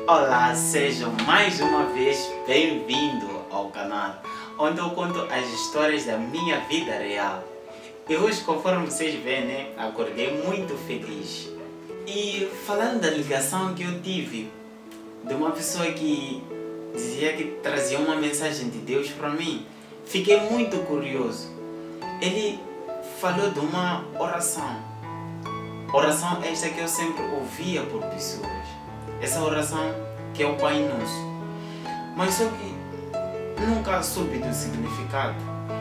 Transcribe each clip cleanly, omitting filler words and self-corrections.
Olá, sejam mais uma vez bem-vindo ao canal, onde eu conto as histórias da minha vida real. E hoje, conforme vocês veem, né, acordei muito feliz. E falando da ligação que eu tive de uma pessoa que dizia que trazia uma mensagem de Deus para mim, fiquei muito curioso. Ele falou de uma oração. Oração esta que eu sempre ouvia por pessoas. Essa oração que é o Pai Nosso. Mas só que nunca soube do significado.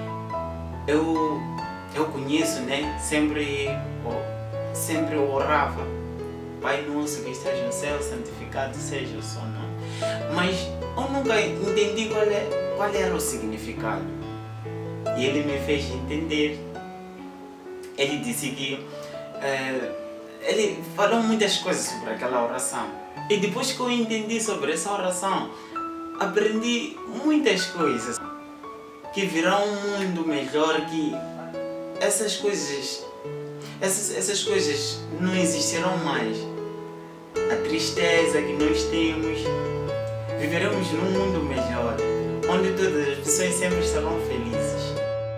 Eu conheço, né? Sempre orava. Pai Nosso que estás no céu, santificado seja o seu nome. Mas eu nunca entendi qual era o significado. E ele me fez entender. Ele disse que ele falou muitas coisas sobre aquela oração. E depois que eu entendi sobre essa oração, aprendi muitas coisas. Que virá um mundo melhor, que essas coisas não existirão mais. A tristeza que nós temos, viveremos num mundo melhor, onde todas as pessoas sempre estarão felizes.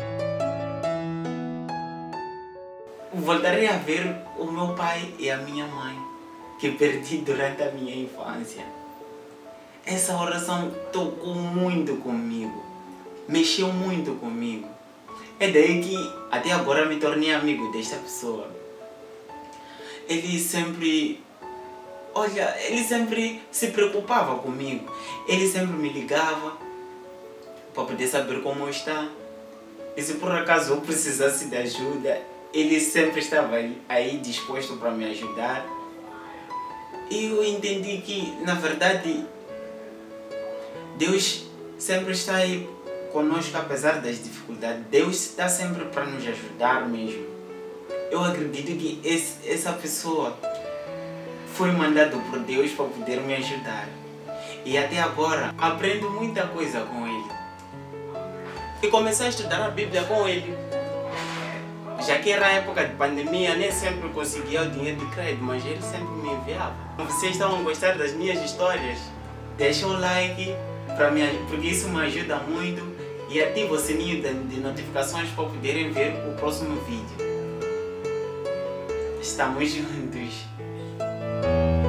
Voltarei a ver o meu pai e a minha mãe, que perdi durante a minha infância. Essa oração tocou muito comigo, mexeu muito comigo. É daí que até agora me tornei amigo desta pessoa. Ele sempre se preocupava comigo. Ele sempre me ligava para poder saber como está. E se por acaso eu precisasse de ajuda, ele sempre estava aí disposto para me ajudar. E eu entendi que, na verdade, Deus sempre está aí conosco apesar das dificuldades. Deus está sempre para nos ajudar mesmo. Eu acredito que essa pessoa foi mandado por Deus para poder me ajudar. E até agora aprendo muita coisa com ele. E comecei a estudar a Bíblia com ele. Já que era a época de pandemia, nem sempre conseguia o dinheiro de crédito, mas ele sempre me enviava. Vocês estão a gostar das minhas histórias? Deixa o like, porque isso me ajuda muito. E ativa o sininho de notificações para poderem ver o próximo vídeo. Estamos juntos.